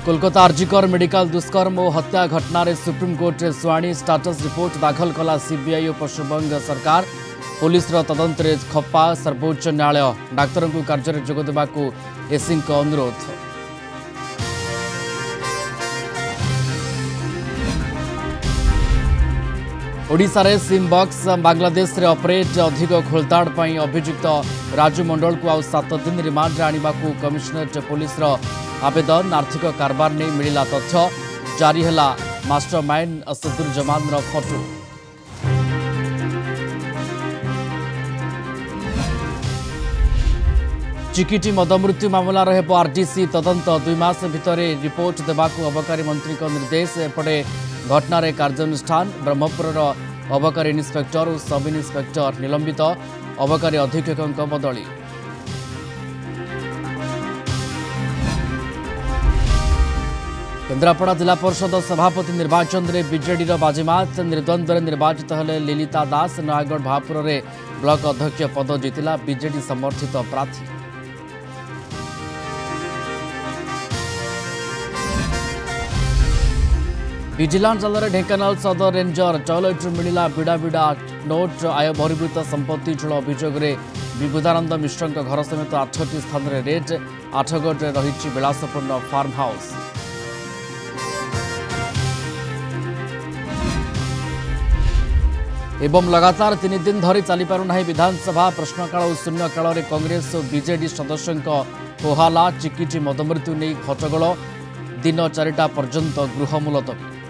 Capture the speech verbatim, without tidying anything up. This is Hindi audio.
कोलकाता आरजीकर मेडिकल दुष्कर्म और हत्या घटना रे सुप्रीमकोर्ट शुणाणी स्टाटस रिपोर्ट दाखल कला सीबीआई और पश्चिमबंग सरकार पुलिस तदंत रे खप्पा सर्वोच्च न्यायालय डाक्तर को कार्य जोग देवा एससी अनुरोध। ओडिशा रे सिम बॉक्स बांग्लादेश रे ऑपरेट अधिक खोलताड़ पर अभियुक्त राजू मंडल को आउ सात दिन रिमांड आने को कमिशनरेट पुलिस आवेदन आर्थिक कारबार नहीं मिला तथ्य जारी है मास्टरमाइंड असदुज्जमान फोटो। चिकिटी मदमृत्यु मामला रहे आरडीसी तदंत दुई मास भितर रिपोर्ट देवाकू अबकारी मंत्री का निर्देश। एपटे घटना कार्यानुष्ठान ब्रह्मपुर अबकारी इन्स्पेक्टर और सब इन्स्पेक्टर निलंबित अबकारी अधीक्षक बदली। केन्द्रापड़ा जिला परिषद सभापति निर्वाचन में बीजेडी बाजीमात निर्द्वंद्व निर्वाचित हेले ललिता दास। नयागढ़ भापुर में ब्लॉक अध्यक्ष पद जीतिला बीजेडी समर्थित प्रार्थी। विजिलेंस दल ढेंकानाल सदर रेंजर टॉयलेट मिला बिड़ा बिड़ा नोट आय बहिर्भूत संपत्ति चूल अभियोग में विबुधानंद मिश्र घर समेत आठटी स्थान में रेड। आठगढ़ रही विलासपूर्ण फार्म हाउस। एवं लगातार तीन दिन धरी चली पारुना विधानसभा प्रश्नकाल और शून्यकाल में कांग्रेस और बीजेडी सदस्यों होहाला। चिकिटी मदमृत्यु नहीं हट्टगोल दिन चारिटा पर्यंत गृह मुलतवी।